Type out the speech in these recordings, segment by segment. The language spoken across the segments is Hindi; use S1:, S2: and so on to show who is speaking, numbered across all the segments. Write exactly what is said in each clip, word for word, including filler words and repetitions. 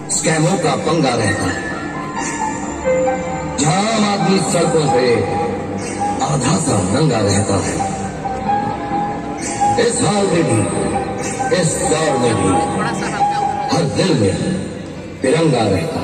S1: स्कैमों का पंगा रहता है। जहां आम आदमी सड़कों पे आधा सा नंगा रहता है, इस हाल में भी, इस दौर में भी हर दिल में तिरंगा रहता है।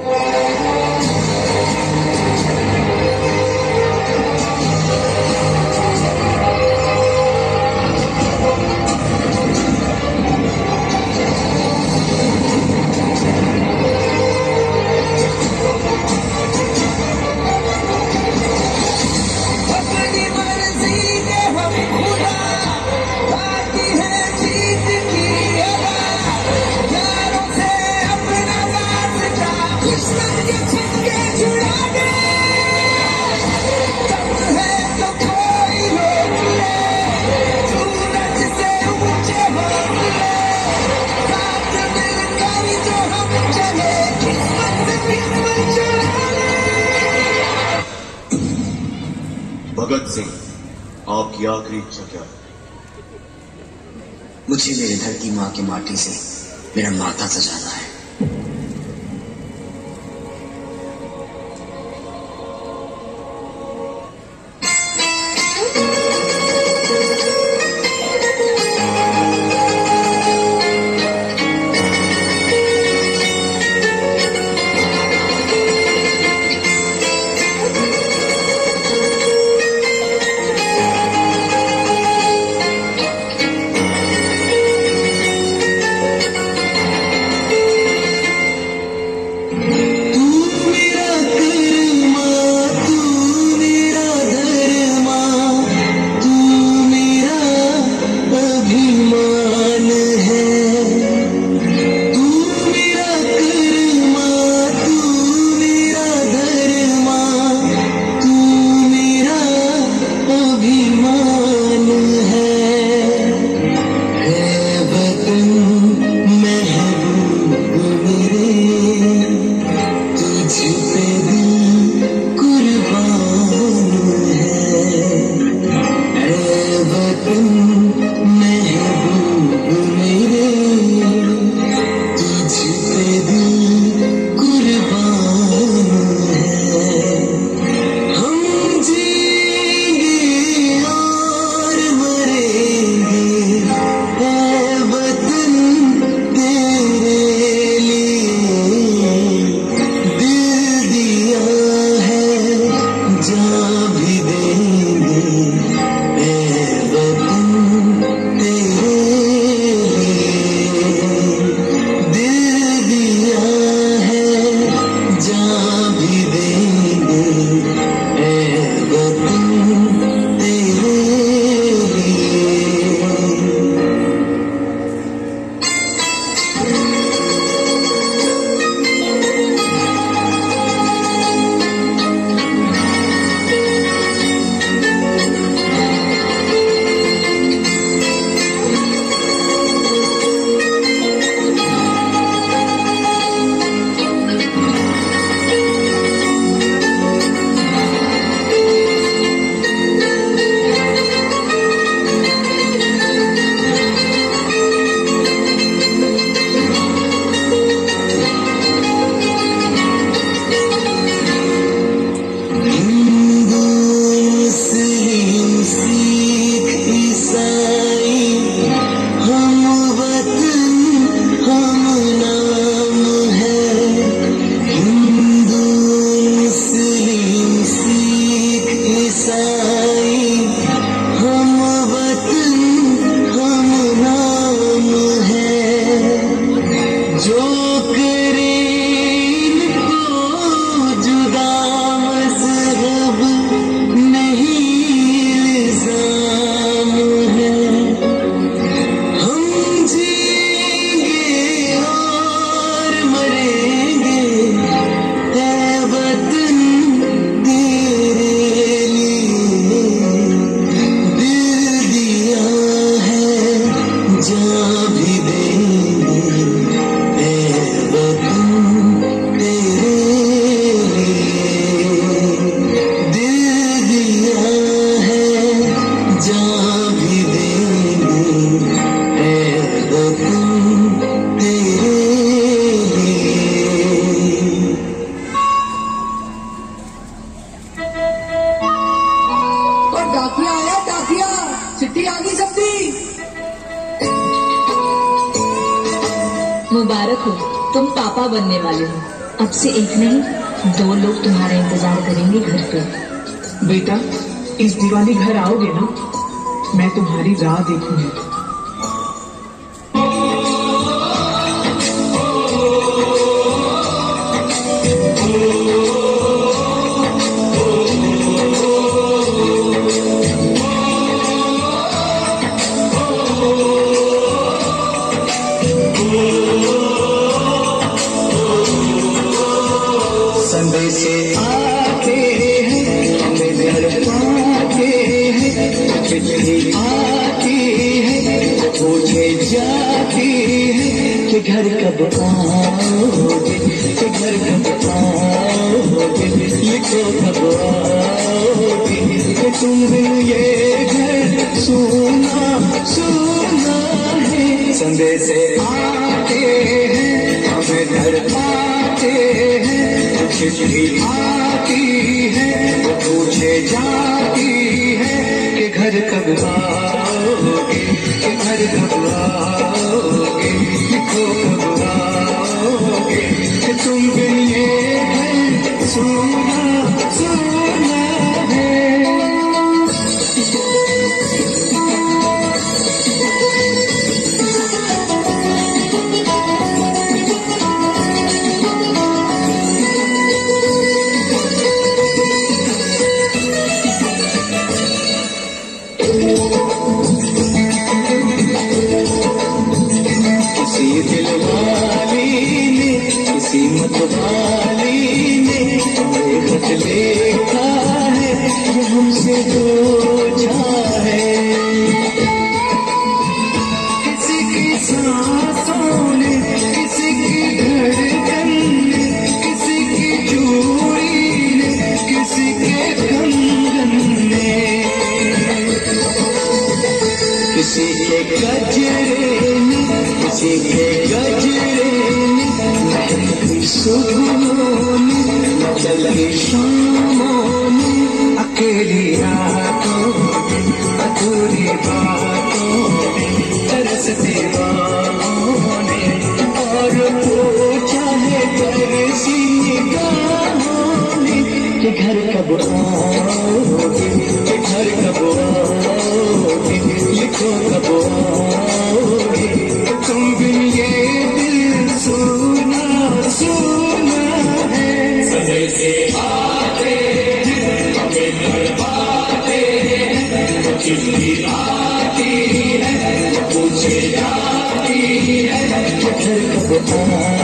S2: भगत सिंह, आपकी आखिरी इच्छा क्या है?
S3: मुझे मेरे धरती माँ की माटी से मेरा माथा सजाना है।
S4: तुम पापा बनने वाले हो। अब से एक नहीं, दो लोग तुम्हारा इंतजार करेंगे घर पे।
S5: बेटा, इस दिवाली घर आओगे ना? मैं तुम्हारी राह देखूंगी।
S6: संदेशे आते हैं, हमें घर पाते हैं, चिट्ठी आती है, पूछे जाती है कि घर कब आओगे, कि घर कब आओगे, लिखो कब आओगे, कि तुम बिन ये घर सुना सुना है। संदेशे आते हैं, हमें घर पाते हैं, चिट्ठी आती है, पूछे जाती है कि घर कब आओगे, कि घर कब आओगे, लिखो कब आओगे, कि तुम बिन ये घर सुना सुना है। किसी दिल वाली ने, किसी मत वाली ने हमें खत लिखा है, ये हमसे पूछा है। किसी की सांसों ने, किसी की धड़कन ने, किसी की चूड़ी ने, किसी के कंगन ने, किसी के गजरे ने, किसी के गजरे ने, महकी सुबहों ने, चली शामों ने, अकेली रातों ने, अधूरी बातों ने, तरसती बाहों ने, और पूछा है बरसी निगाहों ने कि घर कब आओगे, कि घर कब आओगे, लिखो कब आओगे, तुम बिन ये दिल सुना सुना है। संदेशे आते हैं, हमें घर पाते हैं, चिट्ठी आती है, पूछे जाती है, घर कब आओगे।